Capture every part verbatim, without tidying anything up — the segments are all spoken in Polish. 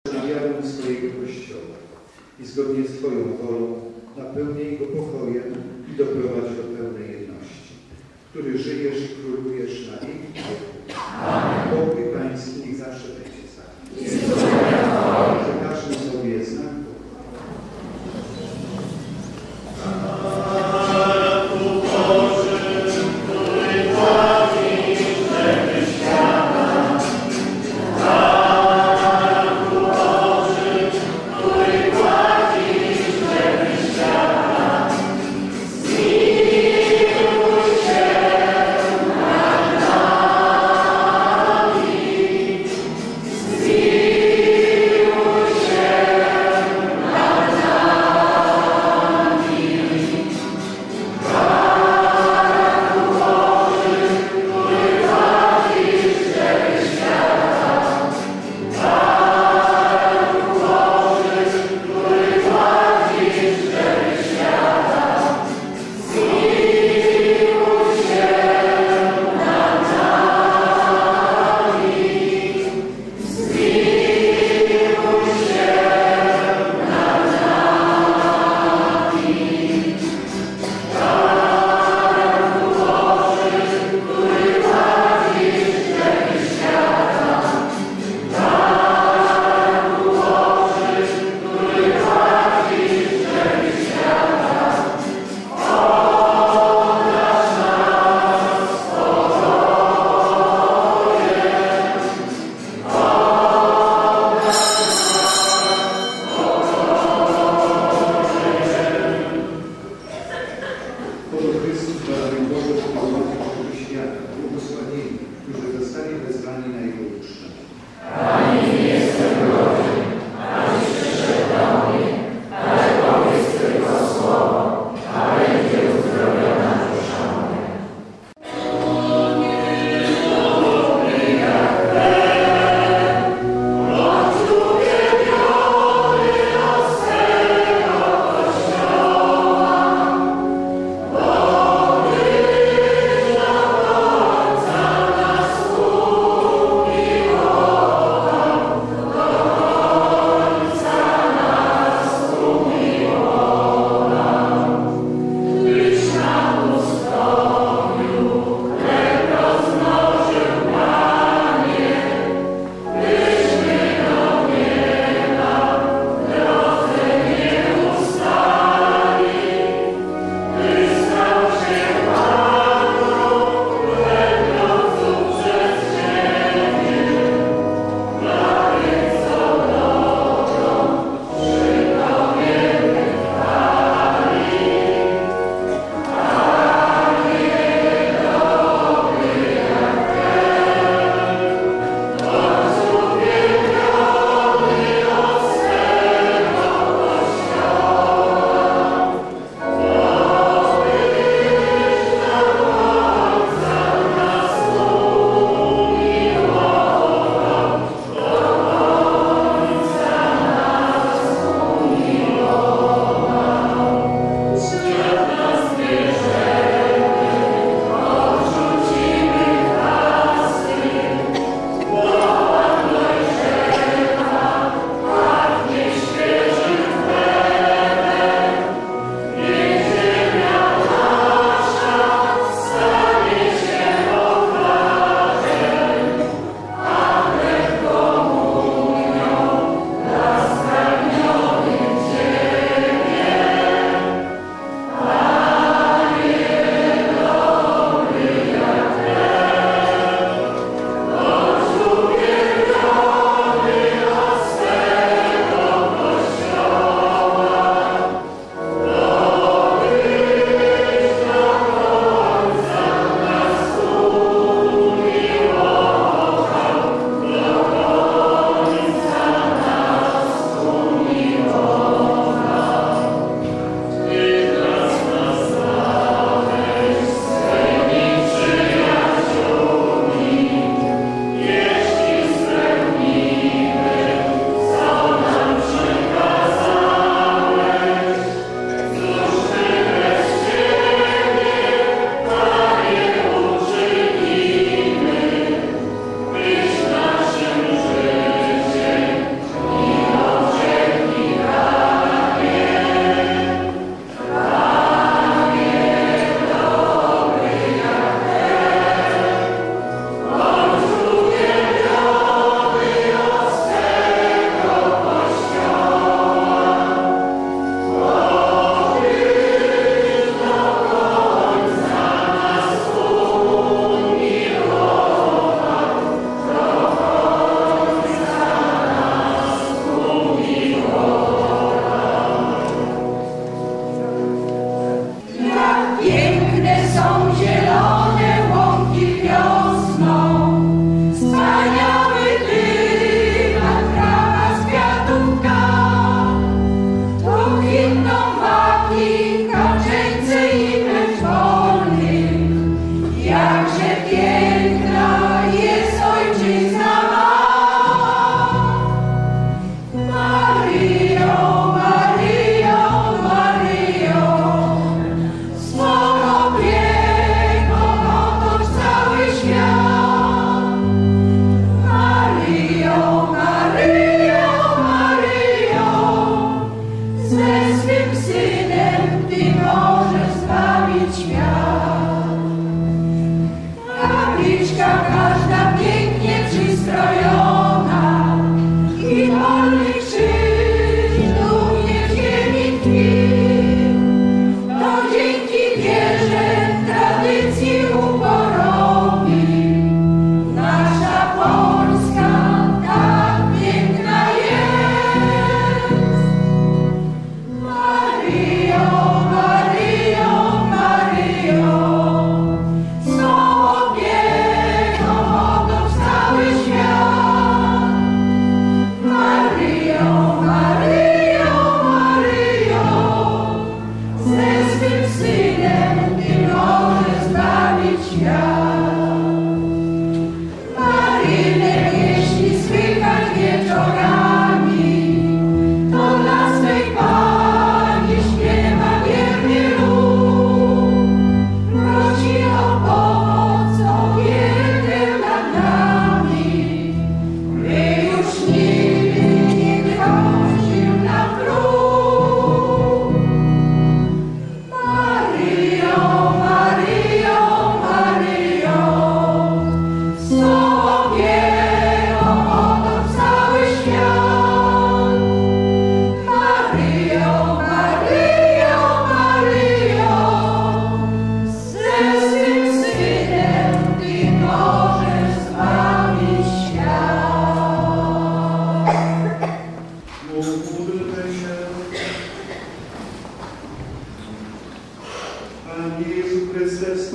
na wiarę swojego Kościoła i zgodnie z Twoją wolą napełnij go pokojem i doprowadź do pełnej jedności, który żyjesz i królujesz na wieki wieków. Pokój Pański niech zawsze będzie z nami. Przekażmy sobie znak See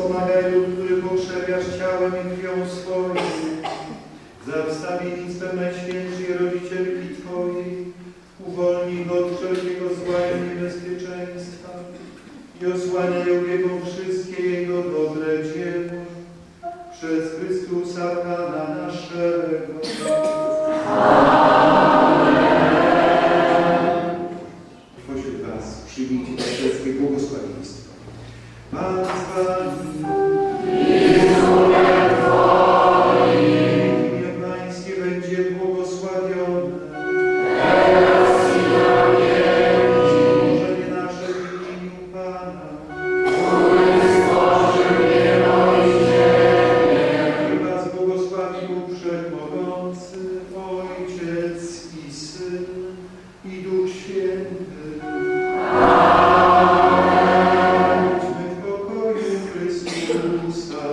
wspomagaj lud, który pokrzepiasz ciałem i krwią swoim. Za wstawiennictwem Najświętszej Rodzicielki Twojej, uwolnij go od wszelkiego zła i niebezpieczeństwa i osłaniaj opieką wszystkie Jego dobre dzieło. Przez Chrystusa Pana naszego. Pośród Was przyjmijcie wszystkie błogosławieństwo. Pan z Wami. Imię Pańskie będzie błogosławione. Stworzenie nasze w imieniu Pana. Niech Was błogosławi Bóg Wszechmogący, Ojciec i Syn, i Duch Święty. Bądźmy w pokoju Chrystusa.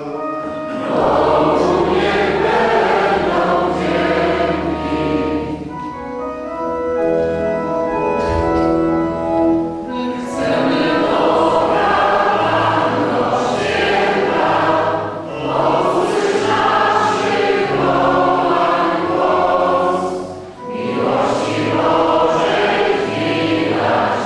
Miłości Bożej chwila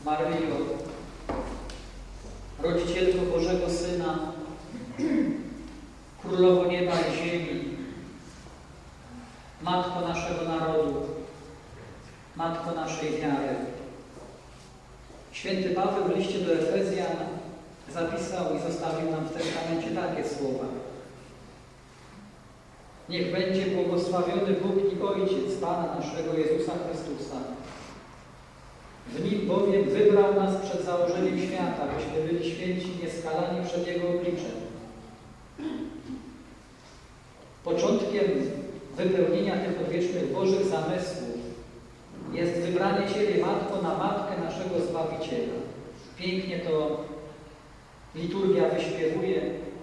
Maryjo, Rodzicielko Bożego Syna, Królowo nieba i ziemi, Matko naszego narodu, Matko naszej wiary. Święty Paweł w liście do Efezjan zapisał i zostawił nam w testamencie takie słowa. Niech będzie błogosławiony Bóg i Ojciec Pana naszego Jezusa Chrystusa. W Nim bowiem wybrał nas przed założeniem świata, byśmy byli święci i nieskalani przed Jego obliczem. Początkiem wypełnienia tych odwiecznych Bożych zamysłów jest wybranie Ciebie, Matko, na Matkę naszego Zbawiciela. Pięknie to liturgia wyśpiewuje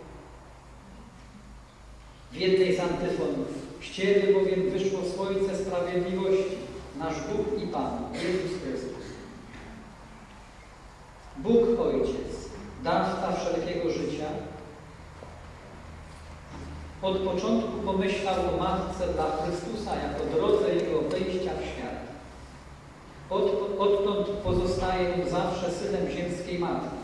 w jednej z antyfonów. Z Ciebie bowiem wyszło Słońce Sprawiedliwości, nasz Bóg i Pan, Jezus Chrystus. Bóg Ojciec, dawca wszelkiego życia, od początku pomyślał o Matce dla Chrystusa jako drodze Jego wejścia w świat. Od, odtąd pozostaje on zawsze synem ziemskiej Matki.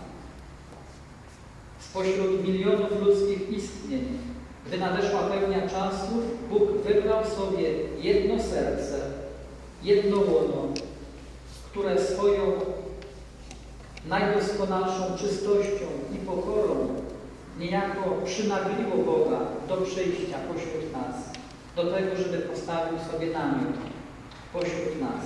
Spośród milionów ludzkich istnień, gdy nadeszła pełnia czasów, Bóg wybrał sobie jedno serce, jedno łono, które swoją najdoskonalszą czystością i pokorą niejako przynagliło Boga do przyjścia pośród nas, do tego, żeby postawił sobie namiot pośród nas.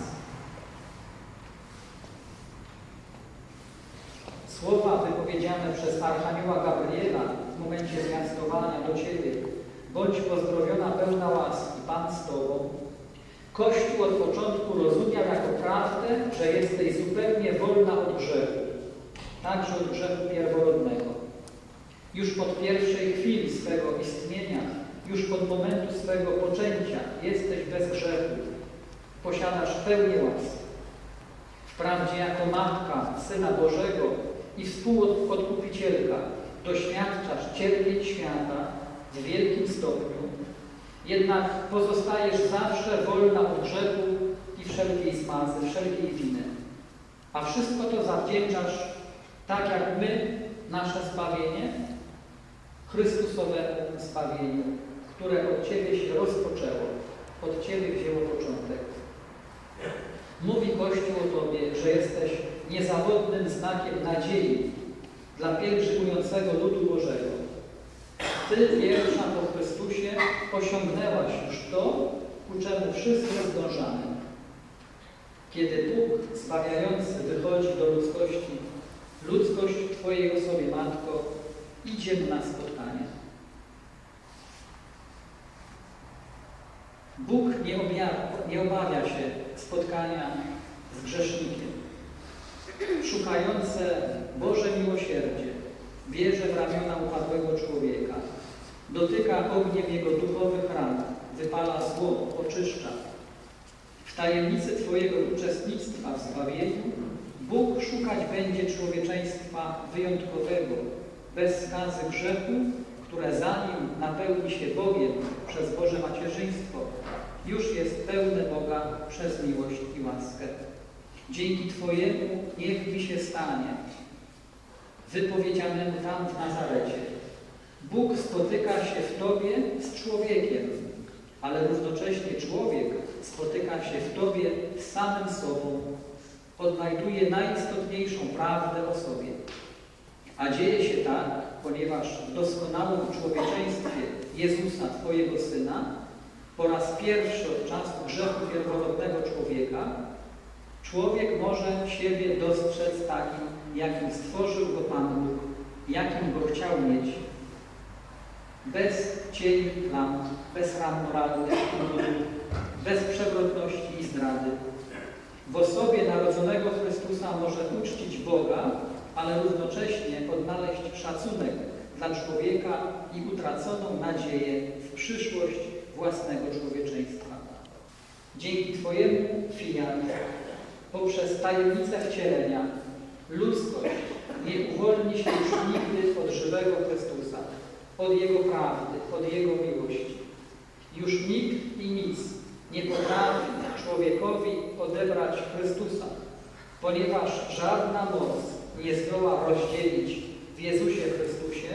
Słowa wypowiedziane przez Archanioła Gabriela w momencie zwiastowania do Ciebie: bądź pozdrowiona pełna łaski, Pan z Tobą, Kościół od początku rozumiał jako prawdę, że jesteś zupełnie wolna od grzechu, także od grzechu pierworodnego. Już od pierwszej chwili swego istnienia, już od momentu swego poczęcia jesteś bez grzechu, posiadasz pełnię łaski. Wprawdzie jako Matka Syna Bożego i współodkupicielka doświadczasz cierpień świata w wielkim stopniu, jednak pozostajesz zawsze wolna od grzechu i wszelkiej zmazy, wszelkiej winy. A wszystko to zawdzięczasz, tak jak my, nasze zbawienie, Chrystusowemu zbawieniu, które od Ciebie się rozpoczęło, od Ciebie wzięło początek. Mówi Kościół o Tobie, że jesteś niezawodnym znakiem nadziei dla pielgrzymującego ludu Bożego. Ty, pierwsza po Chrystusie, osiągnęłaś już to, ku czemu wszyscy zdążamy. Kiedy Bóg zbawiający wychodzi do ludzkości, ludzkość Twojej osobie, Matko, idzie mu na spotkanie. Bóg nie obawia, nie obawia się spotkania z grzesznikiem. Szukające Boże miłosierdzie bierze w ramiona upadłego człowieka, dotyka ogniem jego duchowych ran, wypala zło, oczyszcza. W tajemnicy Twojego uczestnictwa w zbawieniu Bóg szukać będzie człowieczeństwa wyjątkowego, bez skazy grzechu, które zanim napełni się Bogiem przez Boże macierzyństwo, już jest pełne Boga przez miłość i łaskę. Dzięki Twojemu niech mi się stanie, wypowiedzianemu tam w Nazarecie. Bóg spotyka się w Tobie z człowiekiem, ale równocześnie człowiek spotyka się w Tobie z samym sobą, odnajduje najistotniejszą prawdę o sobie. A dzieje się tak, ponieważ w doskonałym człowieczeństwie Jezusa, Twojego Syna, po raz pierwszy od czasu grzechu pierworodnego człowieka, człowiek może siebie dostrzec takim, jakim stworzył go Pan Bóg, jakim go chciał mieć. Bez cieni plam, bez ran moralnych, bez przewrotności i zdrady. W osobie narodzonego Chrystusa może uczcić Boga, ale równocześnie odnaleźć szacunek dla człowieka i utraconą nadzieję w przyszłość własnego człowieczeństwa. Dzięki Twojemu, Fiat, poprzez tajemnicę wcielenia, ludzkość nie uwolni się już nigdy od żywego Chrystusa, od Jego prawdy, od Jego miłości. Już nikt i nic nie potrafi człowiekowi odebrać Chrystusa, ponieważ żadna moc nie zdoła rozdzielić w Jezusie Chrystusie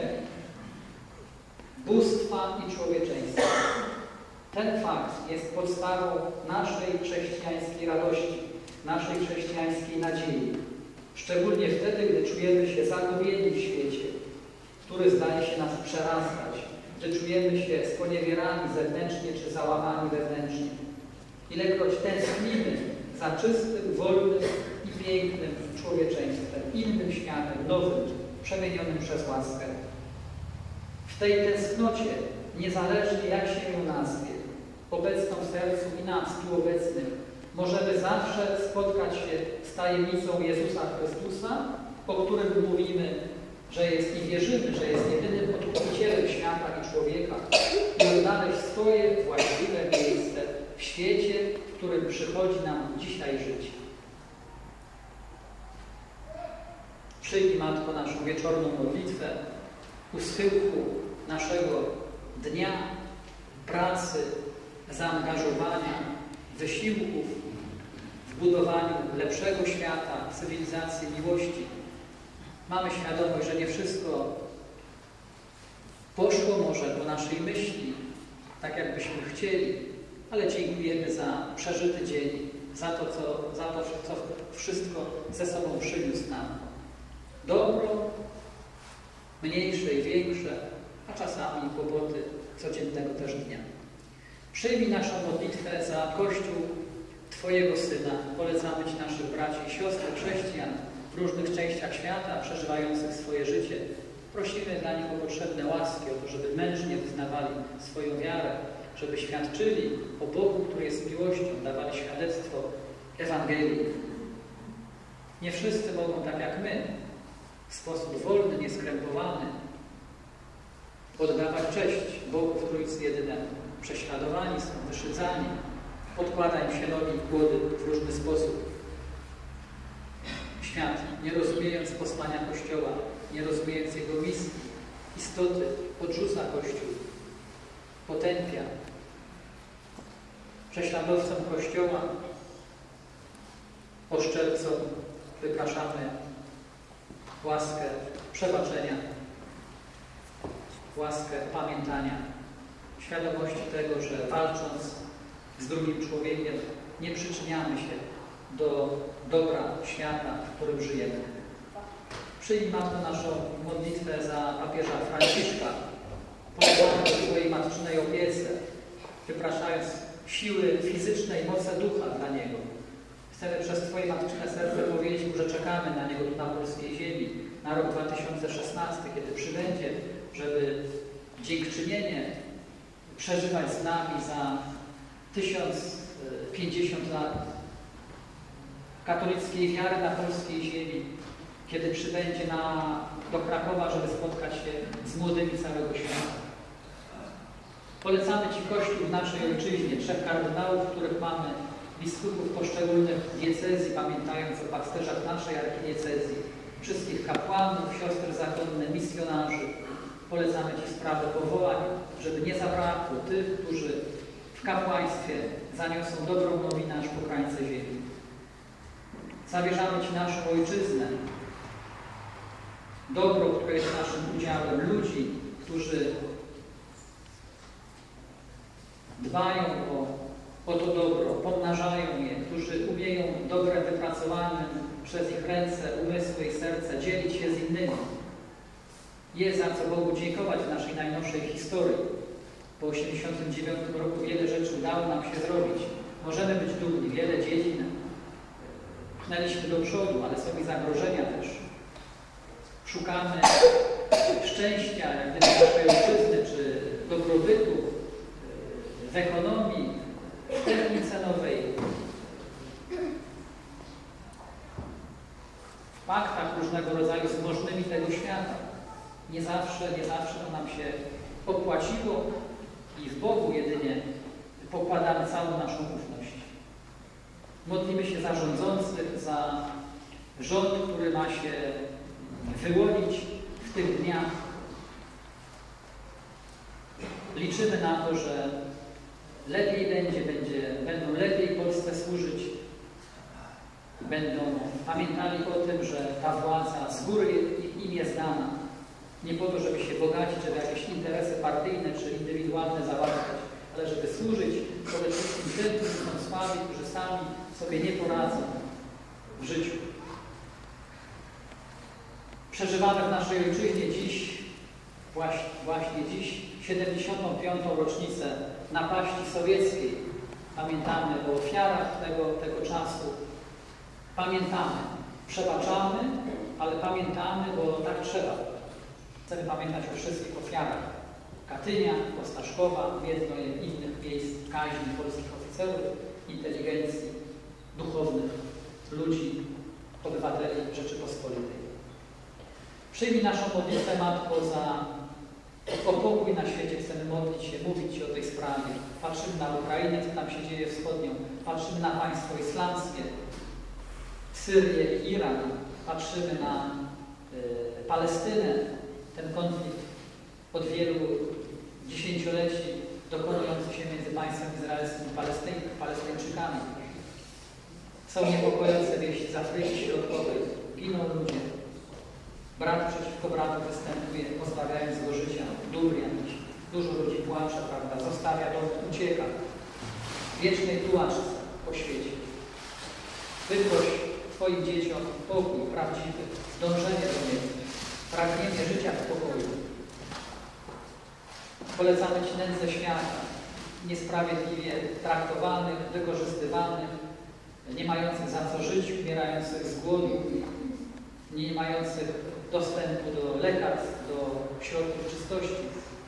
bóstwa i człowieczeństwa. Ten fakt jest podstawą naszej chrześcijańskiej radości, naszej chrześcijańskiej nadziei. Szczególnie wtedy, gdy czujemy się zagubieni w świecie, który zdaje się nas przerastać, gdy czujemy się sponiewierani zewnętrznie czy załamani wewnętrznie. Ilekroć tęsknimy za czystym, wolnym i pięknym człowieczeństwem, innym światem, nowym, przemienionym przez łaskę. W tej tęsknocie, niezależnie jak się ją nazwie, obecną w sercu i nas tu obecnych, możemy zawsze spotkać się z tajemnicą Jezusa Chrystusa, o którym mówimy, że jest i wierzymy, że jest jedynym odkupicielem świata i człowieka, i odnaleźć swoje właściwe miejsce w świecie, w którym przychodzi nam dzisiaj życie. Przyjmij, Matko, naszą wieczorną modlitwę u schyłku naszego dnia, pracy, zaangażowania, wysiłków w budowaniu lepszego świata, cywilizacji, miłości. Mamy świadomość, że nie wszystko poszło może po naszej myśli, tak jakbyśmy chcieli, ale dziękujemy za przeżyty dzień, za to, co, za to, co wszystko ze sobą przyniósł nam. Dobro, mniejsze i większe, a czasami kłopoty codziennego też dnia. Przyjmij naszą modlitwę za Kościół Twojego Syna. Polecamy Ci naszych braci i siostry, chrześcijan w różnych częściach świata, przeżywających swoje życie. Prosimy dla nich o potrzebne łaski, o to, żeby mężnie wyznawali swoją wiarę, żeby świadczyli o Bogu, który jest miłością, dawali świadectwo Ewangelii. Nie wszyscy mogą, tak jak my, w sposób wolny, nieskrępowany oddawać cześć Bogu w Trójcy Jedynemu. Prześladowani są, wyszydzani, podkłada im się nogi i kłody w różny sposób. Świat, nie rozumiejąc posłania Kościoła, nie rozumiejąc jego misji, istoty, odrzuca Kościół, potępia. Prześladowcom Kościoła, oszczercom wypraszamy łaskę przebaczenia, łaskę pamiętania, świadomości tego, że walcząc z drugim człowiekiem nie przyczyniamy się do dobra świata, w którym żyjemy. Przyjmij, Matko, naszą modlitwę za papieża Franciszka, polegamy w swojej matczynej opiece, wypraszając siły fizycznej, moce ducha dla Niego. Chcemy przez Twoje matczyne serce powiedzieć Mu, że czekamy na Niego tu na polskiej ziemi, na rok dwa tysiące szesnasty, kiedy przybędzie, żeby dziękczynienie przeżywać z nami za tysiąc pięćdziesiąt lat katolickiej wiary na polskiej ziemi, kiedy przybędzie na, do Krakowa, żeby spotkać się z młodymi całego świata. Polecamy Ci Kościół w naszej ojczyźnie, trzech kardynałów, których mamy, biskupów poszczególnych diecezji, pamiętając o pasterzach naszej archidiecezji, wszystkich kapłanów, siostry zakonne, misjonarzy. Polecamy Ci sprawę powołań, żeby nie zabrakło tych, którzy w kapłaństwie zaniosą dobrą nowinę aż po krańce ziemi. Zawierzamy Ci naszą ojczyznę, dobro, które jest naszym udziałem, ludzi, którzy dbają o, o to dobro, pomnażają je, którzy umieją dobrem wypracowanym przez ich ręce, umysły i serce dzielić się z innymi. Jest za co Bogu dziękować w naszej najnowszej historii. Po tysiąc dziewięćset osiemdziesiątym dziewiątym roku wiele rzeczy udało nam się zrobić. Możemy być dumni, wiele dziedzin pchnęliśmy do przodu, ale są i zagrożenia też. Szukamy szczęścia, jak gdyby naszej ojczyzny, czy dobrobytu w ekonomii, w technice nowej, w paktach różnego rodzaju z możnymi tego świata. Nie zawsze, nie zawsze to nam się opłaciło i w Bogu jedynie pokładamy całą naszą ufność. Modlimy się za rządzących, za rząd, który ma się wyłonić w tych dniach. Liczymy na to, że lepiej będzie, będzie będą lepiej Polsce służyć będą pamiętali o tym, że ta władza z góry im jest dana. Nie po to, żeby się bogacić, żeby jakieś interesy partyjne czy indywidualne załatwiać, ale żeby służyć przede wszystkim tym, którzy są słabi, którzy sami sobie nie poradzą w życiu. Przeżywamy w naszej ojczyźnie dziś, właśnie, właśnie dziś, siedemdziesiątą piątą rocznicę napaści sowieckiej. Pamiętamy o ofiarach tego, tego czasu. Pamiętamy, przebaczamy, ale pamiętamy, bo tak trzeba. Chcemy pamiętać o wszystkich ofiarach Katynia, Ostaszkowa, Miedno i innych miejsc kaźni polskich oficerów, inteligencji, duchownych, ludzi, obywateli Rzeczypospolitej. Przyjmij naszą modlitwę, Matko, za o pokój na świecie. Chcemy modlić się, mówić Ci o tej sprawie. Patrzymy na Ukrainę, co tam się dzieje wschodnią. Patrzymy na państwo islamskie, Syrię i Iran. Patrzymy na y, Palestynę. Ten konflikt od wielu dziesięcioleci dokonujący się między państwem izraelskim i Palestyń, Palestyńczykami. Są niepokojące wieści z Afryki Środkowej. Giną ludzie. Brat przeciwko bratu występuje, pozbawiając go życia, dur jakiś. Dużo ludzi płacze, prawda? Zostawia dom, ucieka. W wiecznej tułaczce po świecie. Wyproś Twoim dzieciom pokój prawdziwy, dążenie do niego, pragnienie życia w pokoju. Polecamy Ci nędzę świata, niesprawiedliwie traktowanych, wykorzystywanych, nie mających za co żyć, umierających z głodu, nie mających dostępu do lekarstw, do środków czystości,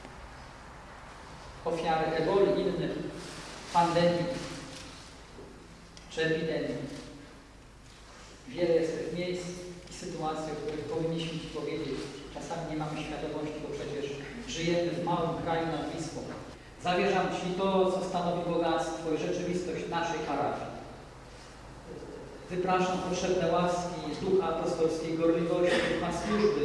ofiary eboli i innych pandemii czy epidemii. Wiele jest tych miejsc i sytuacji, o których powinniśmy Ci powiedzieć. Czasami nie mamy świadomości, bo przecież żyjemy w małym kraju nad Wisłą. Zawierzam Ci to, co stanowi bogactwo i rzeczywistość naszej parafii. Wypraszam potrzebne łaski, ducha apostolskiej gorliwości, ducha służby,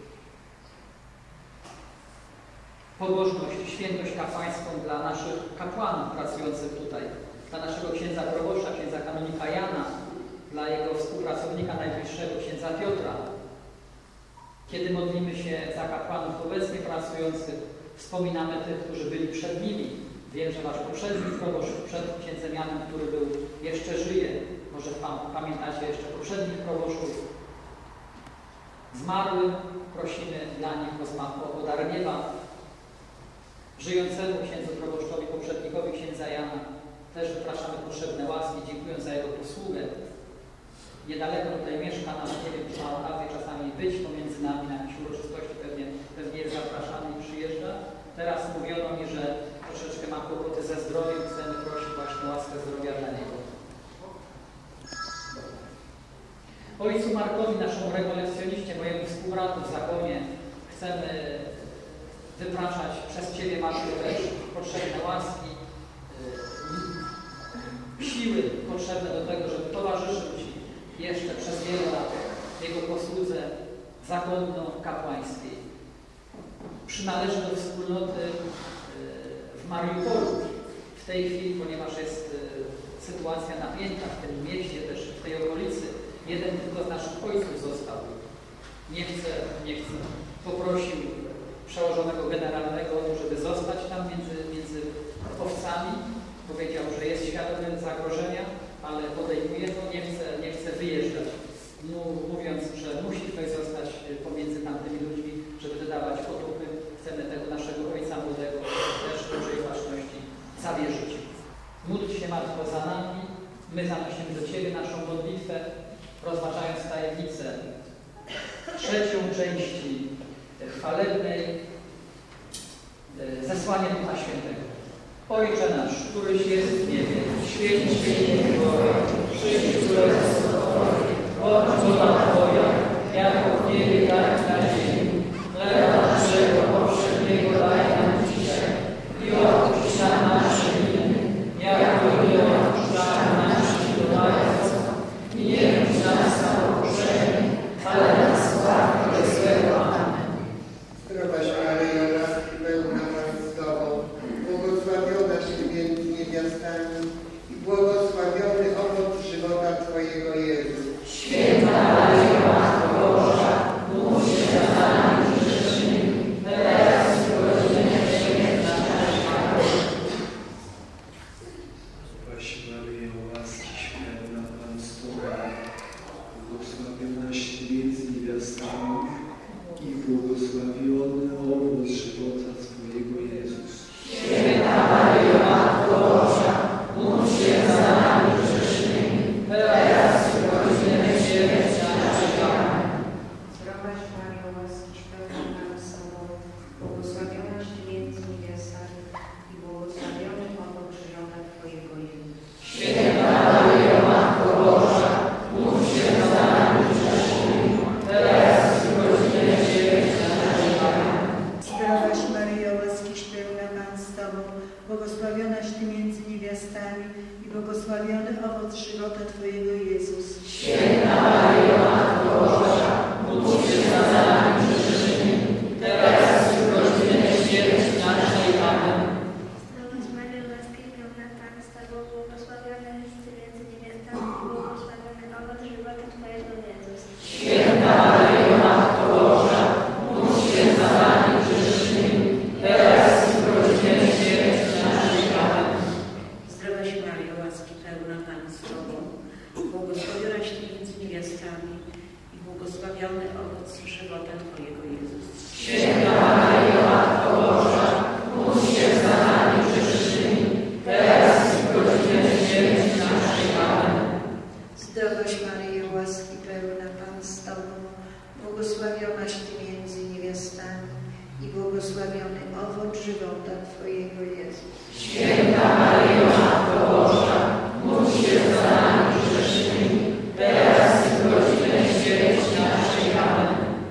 pobożność, świętość kapłańską dla naszych kapłanów pracujących tutaj, dla naszego księdza proboszcza, księdza kanonika Jana, dla jego współpracownika najbliższego, księdza Piotra. Kiedy modlimy się za kapłanów obecnie pracujących, wspominamy tych, którzy byli przed nimi. Wiem, że Wasz poprzedni proboszcz, przed księdzem Janem, który był, jeszcze żyje. Może pamiętacie jeszcze poprzednich proboszczów. Zmarłym prosimy dla nich o dar nieba. Żyjącemu księdzu proboszczowi, poprzednikowi księdza Jana też wypraszamy potrzebne łaski, dziękując za jego posługę. Niedaleko tutaj mieszka nas, nie wiem, czy ma okazję czasami być pomiędzy nami na jakiejś uroczystości, pewnie, pewnie jest zapraszany i przyjeżdża. Teraz mówiono mi, że troszeczkę ma kłopoty ze zdrowiem, chcemy prosić właśnie łaskę zdrowia dla niego. Ojcu Markowi, naszemu rekolekcjoniście, mojemu współbratu w zakonie, chcemy wypraszać przez Ciebie, Matko, też potrzebne łaski, siły potrzebne do tego, żeby towarzyszył Ci jeszcze przez wiele lat w Jego posłudze zakonno-kapłańskiej. Przynależy do wspólnoty w Mariupolu w tej chwili, ponieważ jest sytuacja napięta w tym mieście, też w tej okolicy. Jeden tylko z naszych ojców został. Nie chce, nie chce. Poprosił przełożonego generalnego, żeby zostać tam między, między owcami. Powiedział, że jest świadomy zagrożenia, ale podejmuje to, nie chce, nie chce wyjeżdżać. Mówiąc, że musi ktoś zostać pomiędzy tamtymi ludźmi, żeby dodawać potupy. Chcemy tego naszego ojca młodego też w dużej ważności zawierzyć. Módl się, Matko, za nami. My zanosimy do Ciebie naszą modlitwę, rozważając tajemnicę trzecią części chwalebnej, zesłanie Ducha Świętego. Ojcze nasz, któryś jest w niebie, święć się imię Twoje, przyjdź królestwo Twoje, bądź wola Twoja, jako w niebie, tak na ziemi. Chleba naszego powszedniego daj nam dzisiaj i odpuść nam nasze winy, jako my odpuszczamy naszym winowajcom. I nie wódź nas na pokuszenie, ale nas zbaw od złego. Amen. Zdrowaś Maryjo, łaski pełna Pan z Tobą, błogosławionaś między niewiastami i błogosławiony owoc żywota Twojego Jezus. błogosławionaś Ty między niewiastami i błogosławiony owoc żywota Twojego Jezus. Święta Maryjo, Matko Boża, módl się za nami grzesznymi, teraz i w godzinę śmierci naszej. Amen. Zdrowaś Maryjo, łaskiś pełna Pan z Tobą, błogosławionaś Ty między niewiastami i błogosławiony owoc żywota Twojego Jezus. Święta Maryjo, Matko Boża, módl się za nami grzesznymi, teraz i w godzinę śmierci naszej. Amen. Zdrowaś Maryjo, łaskiś pełna Pan z Tobą, błogosławionaś Ty między niewiastami i błogosławiony owoc żywota Twojego Jezus. Święta Maryjo, Matko Boża, módl się za nami grzesznymi, teraz i w godzinę śmierci naszej. Amen. Zdrowaś Maryjo, łaski pełna Pan z Tobą, błogosławiona jest Ty między niewiastami i błogosławiony owoc żywota Twojego Jezus. Święta Maryjo, Matko Boża, módl się za nami grzesznymi, teraz i w godzinę śmierci naszej. Amen. Zdrowaś Maryjo, łaski pełna Pan z Tobą, błogosławionaś Ty między niewiastami i błogosławiony owoc żywota Twojego Jezus. Święta Maryjo, Matko Boża, módl się za nami grzesznymi, teraz i w godzinę śmierci naszej. Amen. Zdrowaś Maryjo, łaski pełna Pan z Tobą, błogosławionaś Ty między niewiastami i błogosławiony owoc żywota Twojego Jezus. Święta Maryjo, Matko Boża, módl się za nami grzesznymi, teraz i w godzinę śmierci naszej. Amen.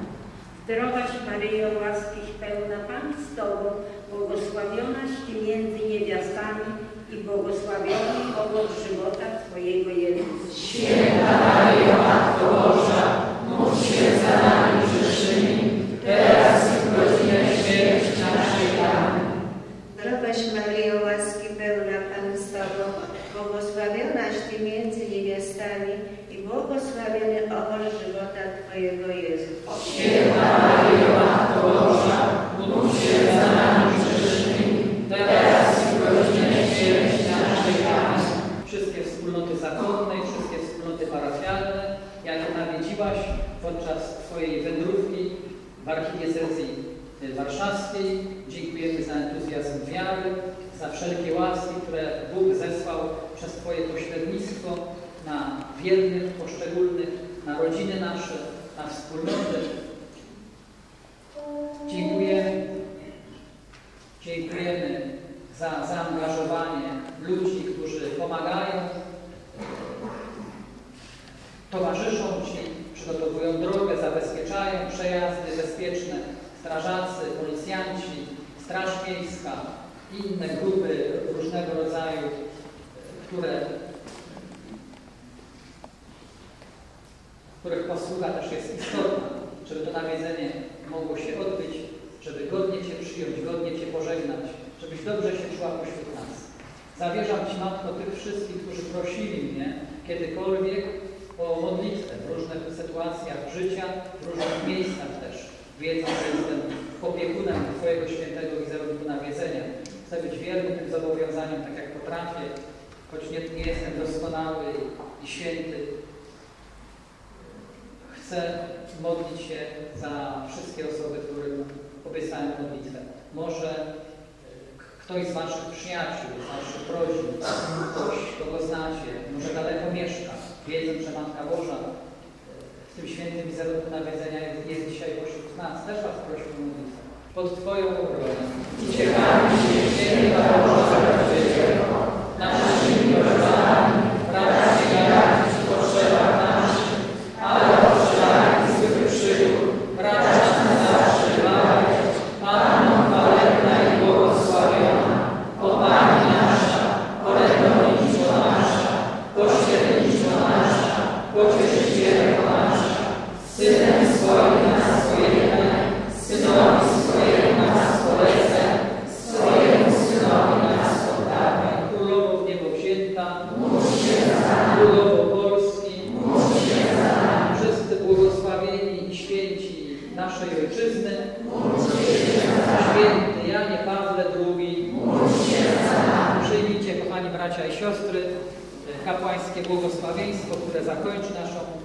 Zdrowaś Maryjo, łaskiś pełna Pan z Tobą, błogosławionaś Ty między niewiastami i błogosławiony owoc żywota Twojego Jezus. Święta Maryjo, Matko Boża, módl się za nami grzesznymi, teraz i w godzinę śmierci naszej. Amen. Zdrowaś Maryjo, łaski pełna Pan z Tobą, błogosławionaś Ty między niewiastami i błogosławiony owoc żywota Twojego Jezus. Święta Maryjo, Matko Boża, módl się za nami grzesznymi, teraz i w godzinę śmierci naszej. Amen. Wszystkie wspólnoty zakonne i wszystkie wspólnoty parafialne, jakie nawiedziłaś podczas Twojej wędrówki w archidiecezji warszawskiej, dziękujemy za entuzjazm wiary, za wszelkie łaski, które Bóg zesłał przez Twoje pośrednictwo na wiernych, poszczególnych, na rodziny nasze, na wspólnoty. Dziękujemy, dziękujemy za zaangażowanie ludzi, którzy pomagają, towarzyszą Ci, przygotowują drogę, zabezpieczają przejazdy bezpieczne, strażacy, policjanci, Straż Miejska i inne grupy różnego rodzaju, które, których posługa też jest istotna, żeby to nawiedzenie mogło się odbyć, żeby godnie Cię przyjąć, godnie Cię pożegnać, żebyś dobrze się czuła pośród nas. Zawierzam Ci, Matko, tych wszystkich, którzy prosili mnie kiedykolwiek o modlitwę w różnych sytuacjach życia, w różnych miejscach też. Wiedzą, że jestem opiekunem Twojego świętego wizerunku nawiedzenia. Chcę być wierny tym zobowiązaniom, tak jak potrafię, choć nie, nie jestem doskonały i święty. Chcę modlić się za wszystkie osoby, którym obiecałem modlitwę. Może ktoś z Waszych przyjaciół, z Waszych rodzin, ktoś, kogo znacie, może daleko mieszka, wiedzą, że Matka Boża w tym świętym wizerunku nawiedzenia jest, jest dzisiaj pośród nas. Też Was proszę o modlitwę. Pod Twoją obronę uciekamy się, święta Boża Zbawicielu, naszymi prośbami, pracy garantów w potrzebach naszych, ale potrzebami złych przygód, racz nas zawsze bawić, Panno chwalebna i błogosławiona, o Pani nasza, orędownictwo nasza, pośrednictwo nasza, pocieszycielko nasza, Synem swoim nas pojednaj, Synowi swojemu nas polecaj, swojemu Synowi nas oddawaj. Królowo w niebo wzięta, módl się za nami. Królowo Polski, módl się za nami. Wszyscy błogosławieni i święci naszej Ojczyzny, módl się za nami. Święty Janie Pawle drugi, módl się za nami. Przyjmijcie, kochani bracia i siostry, kapłańskie błogosławieństwo, które zakończy naszą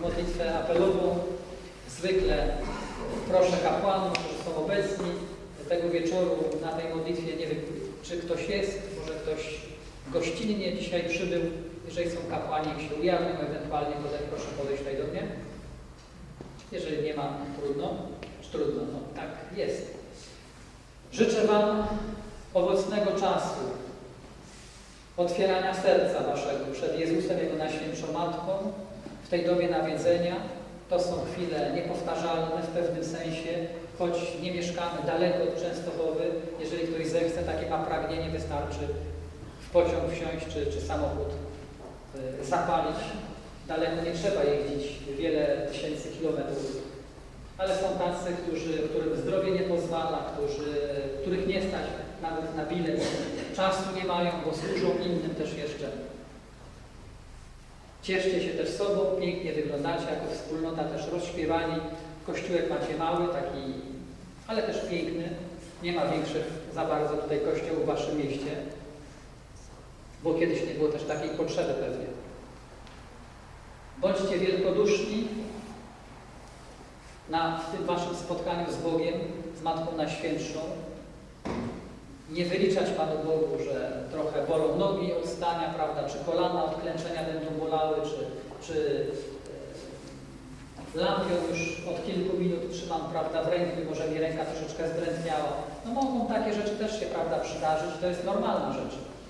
modlitwę apelową. Zwykle proszę kapłanów, którzy są obecni tego wieczoru na tej modlitwie. Nie wiem, czy ktoś jest, może ktoś gościnnie dzisiaj przybył. Jeżeli są kapłani, jak się ujawnią, ewentualnie potem proszę podejść tutaj do mnie. Jeżeli nie ma, trudno. Czy trudno? No tak, jest. Życzę Wam owocnego czasu, otwierania serca Waszego przed Jezusem, Jego Najświętszą Matką, w tej dobie nawiedzenia. To są chwile niepowtarzalne w pewnym sensie, choć nie mieszkamy daleko od Częstochowy. Jeżeli ktoś zechce, takie ma pragnienie, wystarczy w pociąg wsiąść czy, czy samochód y, zapalić. Daleko nie trzeba jeździć wiele tysięcy kilometrów. Ale są tacy, którzy, którym zdrowie nie pozwala, którzy, których nie stać nawet na bilet, czasu nie mają, bo służą innym też jeszcze. Cieszcie się też sobą, pięknie wyglądacie jako wspólnota, też rozśpiewani. Kościółek macie mały, taki, ale też piękny. Nie ma większych za bardzo tutaj kościołów w Waszym mieście, bo kiedyś nie było też takiej potrzeby pewnie. Bądźcie wielkoduszni na w tym Waszym spotkaniu z Bogiem, z Matką Najświętszą. Nie wyliczać Panu Bogu, że trochę bolą nogi od stania, prawda, czy kolana od klęczenia będą bolały, czy, czy lampią już od kilku minut trzymam, prawda, w ręku i może mi ręka troszeczkę zdrętwiała. No mogą takie rzeczy też się, prawda, przydarzyć, to jest normalna rzecz.